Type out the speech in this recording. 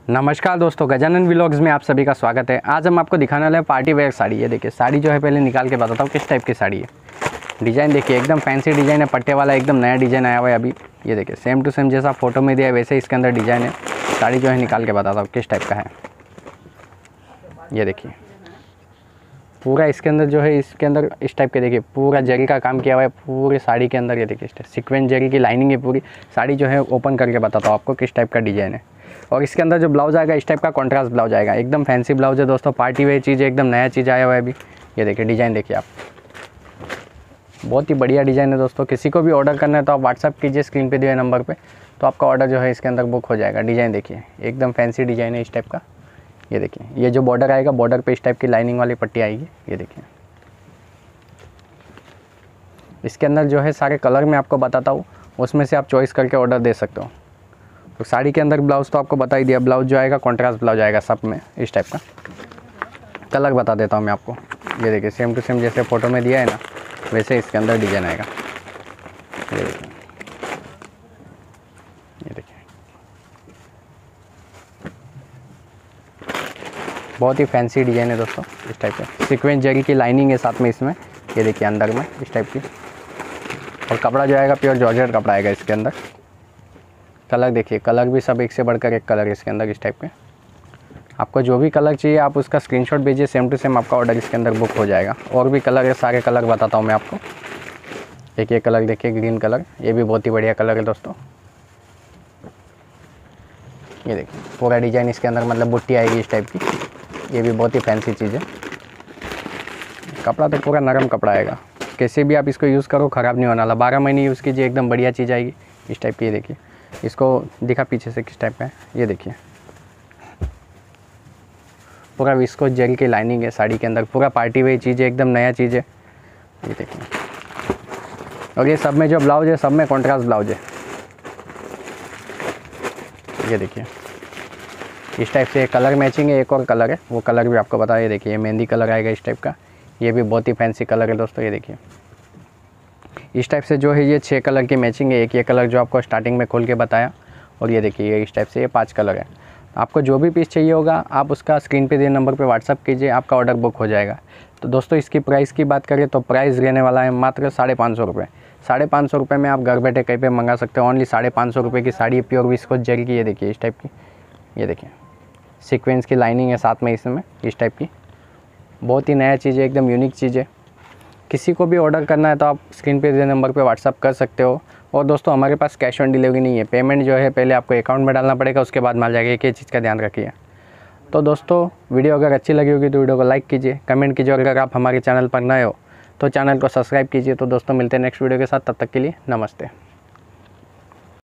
नमस्कार दोस्तों, गजानन व्लॉग्स में आप सभी का स्वागत है। आज हम आपको दिखाने वाले हैं पार्टी वेयर साड़ी। ये देखिए साड़ी जो है, पहले निकाल के बताता हूँ किस टाइप की साड़ी है। डिज़ाइन देखिए, एकदम फैंसी डिज़ाइन है, पट्टे वाला एकदम नया डिज़ाइन आया हुआ है अभी। ये देखिए सेम टू सेम जैसा फोटो में दिया है वैसे इसके अंदर डिज़ाइन है। साड़ी जो है निकाल के बताता हूँ किस टाइप का है। ये देखिए पूरा इसके अंदर जो है, इसके अंदर इस टाइप के देखिए पूरा जरी का काम किया हुआ है पूरी साड़ी के अंदर। ये देखिए सीक्वेंस जरी की लाइनिंग है पूरी। साड़ी जो है ओपन करके बताता हूँ आपको किस टाइप का डिज़ाइन है। और इसके अंदर जो ब्लाउज आएगा इस टाइप का कॉन्ट्रास्ट ब्लाउज आएगा, एकदम फैंसी ब्लाउज है दोस्तों, पार्टी वेयर चीज़ है, एकदम नया चीज़ आया हुआ है अभी। ये देखिए डिज़ाइन देखिए आप, बहुत ही बढ़िया डिज़ाइन है दोस्तों। किसी को भी ऑर्डर करना है तो आप व्हाट्सअप कीजिए स्क्रीन पे दिए नंबर पे, तो आपका ऑर्डर जो है इसके अंदर बुक हो जाएगा। डिज़ाइन देखिए एकदम फैंसी डिज़ाइन है इस टाइप का। ये देखिए ये जो बॉर्डर आएगा, बॉर्डर पे इस टाइप की लाइनिंग वाली पट्टी आएगी। ये देखिए इसके अंदर जो है सारे कलर मैं आपको बताता हूँ, उसमें से आप चॉइस करके ऑर्डर दे सकते हो। तो साड़ी के अंदर ब्लाउज़ तो आपको बता ही दिया, ब्लाउज जो आएगा कॉन्ट्रास्ट ब्लाउज आएगा सब में इस टाइप का। कलर बता देता हूँ मैं आपको। ये देखिए सेम टू सेम जैसे फ़ोटो में दिया है ना वैसे इसके अंदर डिज़ाइन आएगा। ये देखिए, ये देखिए बहुत ही फैंसी डिज़ाइन है दोस्तों इस टाइप का। सीक्वेंस जरी की लाइनिंग है साथ में इसमें। ये देखिए अंदर में इस टाइप की। और कपड़ा जो आएगा प्योर जॉर्जेट कपड़ा आएगा इसके अंदर। कलर देखिए, कलर भी सब एक से बढ़कर एक कलर है इसके अंदर इस टाइप के। आपको जो भी कलर चाहिए आप उसका स्क्रीनशॉट भेजिए, सेम टू सेम आपका ऑर्डर इसके अंदर बुक हो जाएगा। और भी कलर है, सारे कलर बताता हूँ मैं आपको। एक ये कलर देखिए ग्रीन कलर, ये भी बहुत ही बढ़िया कलर है दोस्तों। ये देखिए पूरा डिज़ाइन इसके अंदर, मतलब बुट्टी आएगी इस टाइप की। ये भी बहुत ही फैंसी चीज़ है। कपड़ा तो पूरा नरम कपड़ा आएगा, कैसे भी आप इसको यूज़ करो ख़राब नहीं होने वाला। 12 महीने यूज़ कीजिए, एकदम बढ़िया चीज़ आएगी इस टाइप की। ये देखिए इसको दिखा पीछे से किस टाइप का है। ये देखिए पूरा विस्कोस जेल की लाइनिंग है साड़ी के अंदर, पूरा पार्टी वेयर चीज़ है, एकदम नया चीज़ है। ये देखिए और ये सब में जो ब्लाउज है सब में कॉन्ट्रास्ट ब्लाउज है। ये देखिए इस टाइप से कलर मैचिंग है। एक और कलर है, वो कलर भी आपको बताया। ये देखिए मेहंदी कलर आएगा इस टाइप का। ये भी बहुत ही फैंसी कलर है दोस्तों। ये देखिए इस टाइप से जो है ये 6 कलर की मैचिंग है। एक ये कलर जो आपको स्टार्टिंग में खोल के बताया, और ये देखिए ये इस टाइप से ये 5 कलर है। आपको जो भी पीस चाहिए होगा आप उसका स्क्रीन पे दिए नंबर पे व्हाट्सअप कीजिए, आपका ऑर्डर बुक हो जाएगा। तो दोस्तों इसकी प्राइस की बात करें तो प्राइस रहने वाला है मात्र 550 रुपये। 550 रुपये में आप घर बैठे कहीं पे मंगा सकते हो। ओनली 550 रुपये की साड़ी, प्योर विस्कोस जेल की। ये देखिए इस टाइप की। ये देखिए सीक्वेंस की लाइनिंग है साथ में इसमें इस टाइप की। बहुत ही नया चीज़ है, एकदम यूनिक चीज़ है। किसी को भी ऑर्डर करना है तो आप स्क्रीन पे दिए नंबर पे व्हाट्सअप कर सकते हो। और दोस्तों हमारे पास कैश ऑन डिलीवरी नहीं है, पेमेंट जो है पहले आपको अकाउंट में डालना पड़ेगा, उसके बाद माल जाएगा। एक ही चीज़ का ध्यान रखिए। तो दोस्तों वीडियो अगर अच्छी लगी होगी तो वीडियो को लाइक कीजिए, कमेंट कीजिए। और अगर आप हमारे चैनल पर नए हो तो चैनल को सब्सक्राइब कीजिए। तो दोस्तों मिलते हैं नेक्स्ट वीडियो के साथ, तब तक के लिए नमस्ते।